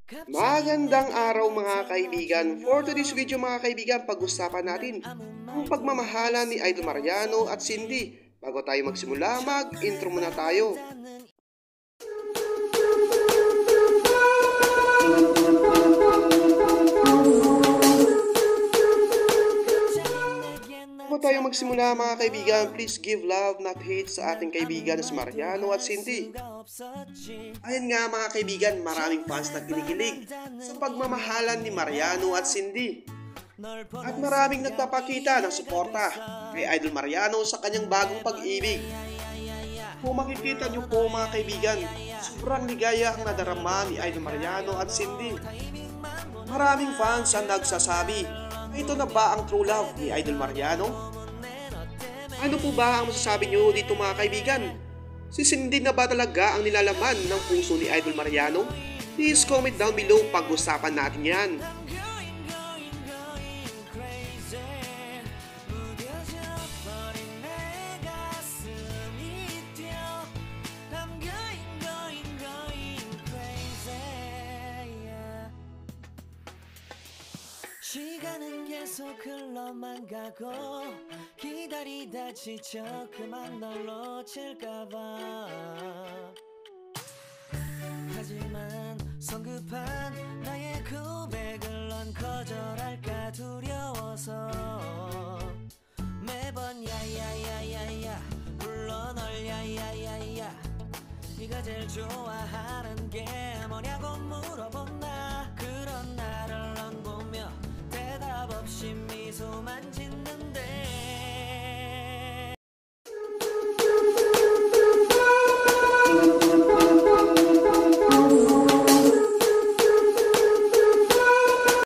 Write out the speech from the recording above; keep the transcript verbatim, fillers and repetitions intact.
Magandang araw mga kaibigan. For today's video mga kaibigan, pag-usapan natin ang pagmamahalan ni Idol Mariano at Cindy. Bago tayo magsimula, mag-intro muna tayo. Bago tayo magsimula mga kaibigan, please give love not hate sa ating kaibigan si Mariano at Cindy. Ayun nga mga kaibigan, maraming fans na kinikilig sa pagmamahalan ni Mariano at Cindy. At maraming nagpapakita ng suporta kay Idol Mariano sa kanyang bagong pag-ibig. Kung makikita nyo po mga kaibigan, sobrang ligaya ang nadarama ni Idol Mariano at Cindy. Maraming fans ang nagsasabi, ito na ba ang true love ni Idol Mariano? Ano po ba ang masasabi nyo dito mga kaibigan? Si Cindy na ba talaga ang nilalaman ng puso ni Idol Mariano? Please comment down below, pag-usapan natin yan. 시간은 계속 흘러만 가고 기다리다 지쳐 그만 널 놓칠까봐 하지만 성급한 나의 고백을 넌 거절할까 두려워서 매번 야야야야야 불러 널 야야야야 네가 제일 좋아하는 게 뭐냐고 물어